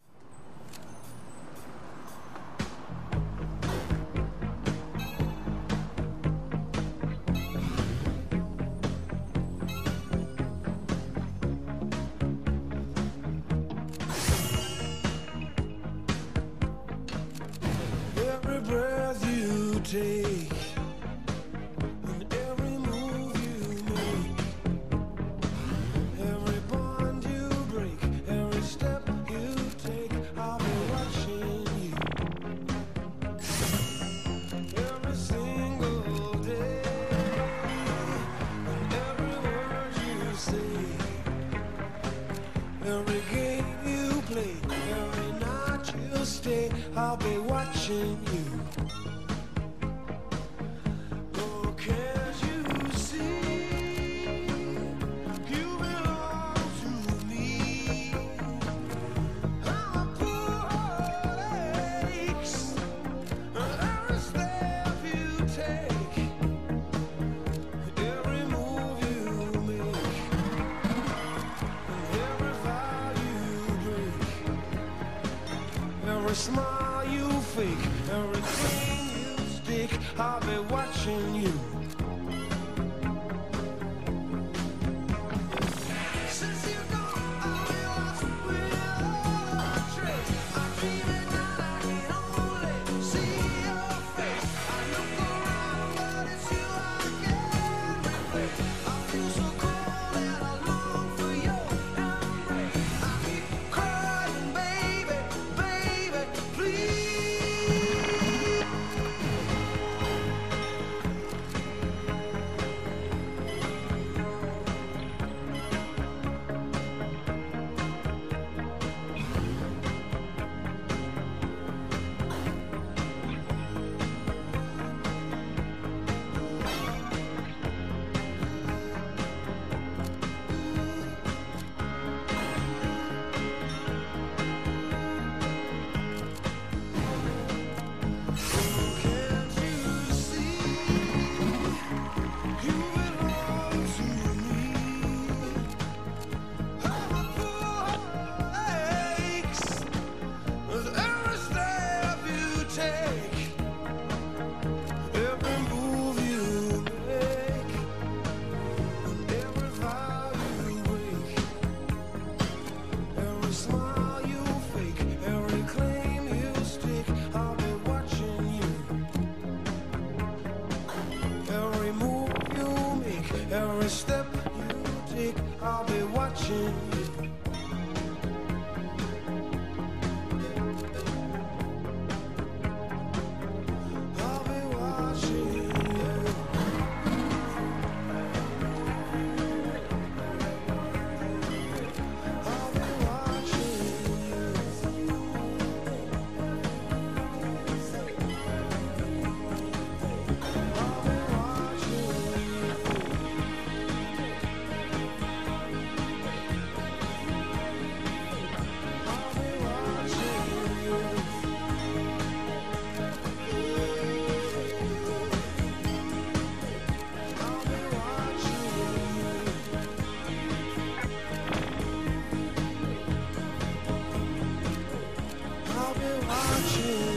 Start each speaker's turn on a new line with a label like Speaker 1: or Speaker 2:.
Speaker 1: Every breath you take and every move you make, every bond you break, every step you take, I'll be watching you. Every single day and every word you say, every game you play, every night you stay, I'll be watching you. Oh, can't you see? You belong to me. I'm a poor heart aches, and every step you take, every move you make, and every vow you break, every smile you fake, everything you stick, I'll be watching you. Since you're gone, I'll be lost without a trace. I'm dreaming that I can only see your face. I look around, but it's you I can't replace. I feel so cold and I long for your embrace. I keep crying, baby, baby, please. Can't you see? You belong to me. I'm a poor heart aches with every step you take, every move you make, and every vow you break, every smile you fake, every claim you stick, I'll be watching you. Every move you make, every step you take, I'll be watching you. I'll be watching you. I'll be watching you. I'll be watching I'll be watching.